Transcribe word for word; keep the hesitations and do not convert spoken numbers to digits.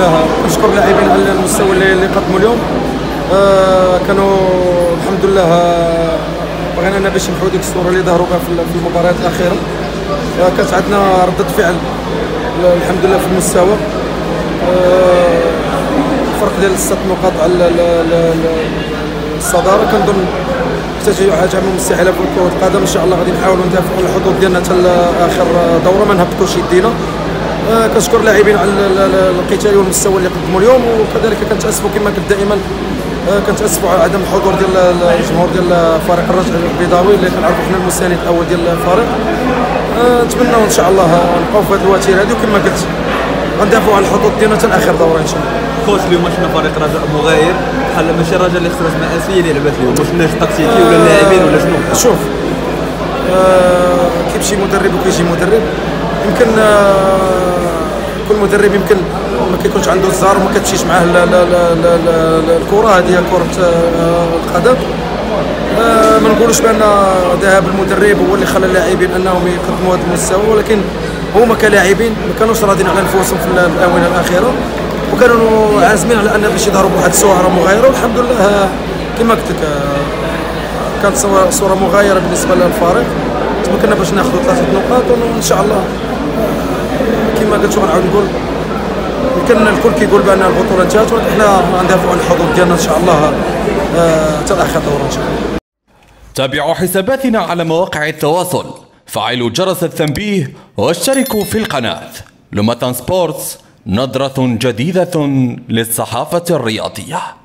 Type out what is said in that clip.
لله كنشكر اللاعبين على المستوى اللي قدموا اليوم. آه كانوا الحمد لله بغينا انا باش نحو ديك الصوره اللي ظهروا بها في المباريات الاخيره. آه كانت عندنا رده فعل الحمد لله في المستوى. آه فرق ديال ست نقاط على الصداره، كنظن حتى حاجه مستحيله في كره القدم. ان شاء الله غادي نحاولوا ندافعوا على الحظوظ ديالنا حتى اخر دوره، ما نهبطوش يدينا. آه كنشكر اللاعبين على القتال والمستوى اللي قدموا اليوم، وكذلك كنتاسفوا كما قلت دائما، آه كنتاسفوا على عدم الحضور ديال الجمهور ديال فريق الرجاء البيضاوي اللي كنعرفوا حنا المساند الاول ديال الفريق. آه نتمنوا ان شاء الله نبقاو في هذه الوتيره هذه، وكما قلت غندافعوا على الحظوظ ديالنا حتى اخر دوره ان شاء الله. خوش اليوم شفنا فريق رجاء مغاير بحال ماشي الرجاء اللي خسرت مآسية اللي لعبت اليوم، واش الناس التكتيكي ولا اللاعبين ولا شنو؟ شوف آه كيمشي مدرب وكيجي مدرب، يمكن آه كل مدرب يمكن ما كيكونش عنده الزهر وما كتمشيش معاه الكره هذه كره آه القدم. آه ما نقولوش بان ذهاب المدرب هو اللي خلى اللاعبين انهم يقدموا هذا المستوى، ولكن هما كلاعبين ما كانوش راضين على انفسهم في الاونه الاخيره، وكانوا عازمين على ان باش يظهروا بواحد الصوره مغايره، والحمد لله كما قلت لك كانت صوره مغايره بالنسبه للفريق. تمكنا باش ناخذوا ثلاثه نقاط، وان شاء الله كما قلت غنعاود نقول يمكن الكل كيقول بان البطوله انتهت، ولكن حنا غندافعوا على الحظوظ ديالنا ان شاء الله حتى اخر دوره ان شاء الله. تابعوا حساباتنا على مواقع التواصل، فعلوا جرس التنبيه واشتركوا في القناة. لوماتان سبورتس، نظرة جديدة للصحافة الرياضية.